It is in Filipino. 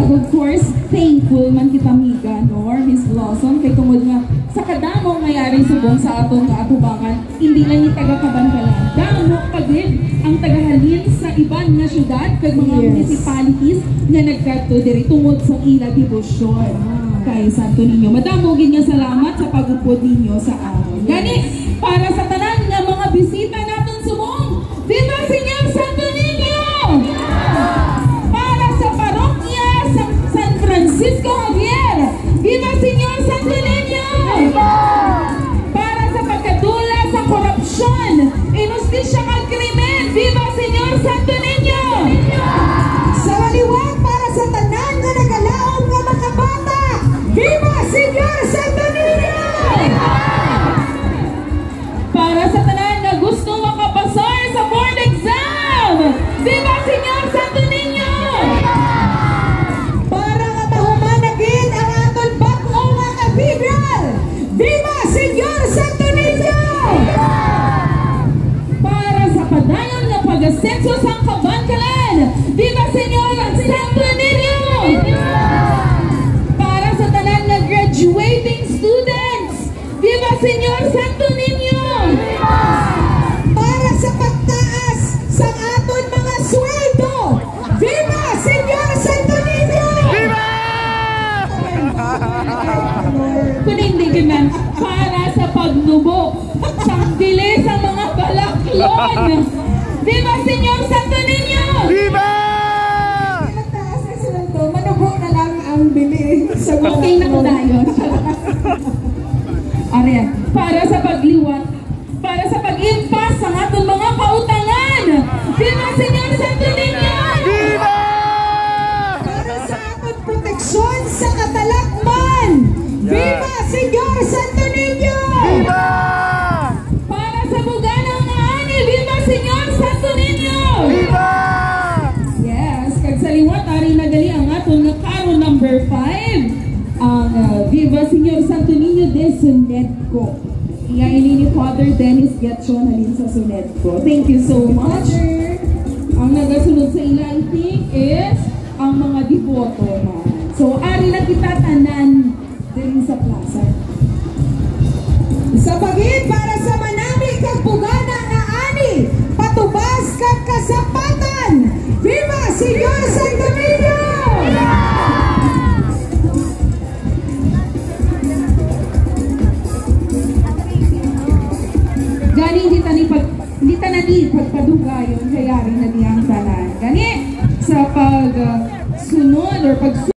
of course, thankful man kita miga, no? Miss Blossom, kay tungod nga sa kadamo ngayari subong sa atong kaatubangan, hindi lang yung taga-Kabankalan. Damo pagid ang tagahalin sa iban nga syudad kag mga municipalities nga nagkadto diri tungod sa ila debosyon kay Santo Niño. Madamo gid nga salamat sa pag-upod ninyo sa amon. Gani para sa tanan nga mga bisita naton subong, Viva Señor Santo Niño! Para sa parokya sa San Francisco Javier, Viva Señor Santo Niño! Para sa pagkadula sa korupsyon, inustisya kag krimen, Viva Señor Santo Niño! Sa maliwag para sa tanan nga nagalaom nga makabata, Viva Señor Santo Niño! Para sa tanan nga gusto makapasar sa board exam, Viva Señor Santo Niño! Para nga mahumanagin ang aton bag-o nga cathedral, Viva Señor Santo Niño! Para sa padayon nga pag-asenso sa Kabankalan, Viva Señor Santo Niño! Para sa tanan nga graduating students, Viva Señor Santo Niño! Para sa pagtaas sa aton mga sweldo, Viva Señor Santo Niño! Kunindigin man, para sa pagnubo, sang dili sa mga balaklon, Viva Señor Santo Niño! Viva! Pagtaas sa sweldo, manubo na lang ang bili sa mga Okay na ko dayon. Arya, para sa pagliwat, para sa pag-impas sa aton mga pautangan, Viva Señor Santo Niño! Viva! para sa aton proteksyon sa katalakman, Viva Señor Santo Niño! Viva! Para sa buganang nga ani, Viva Señor Santo Niño! Viva! Yes, kag sa liwat ari nagali ang aton nga karon number 5, ang Viva Señor Santo Niño de Sunedco. Iya ini ni Father Dennis Gatchon halin sa Sunedco. Thank you so much. Ang nagasunod sa ila, I think, is ang mga devoto na. So, ari na kita tanan din sa plaza. Sa pagid para sa manami kag bugana nga ani, patubas kag kasapatan, Viva Señor Santo Niño! Gani hindi ta na di pagpadugayon kaya rin na diyang tanan. Gani sa pag sunod or pag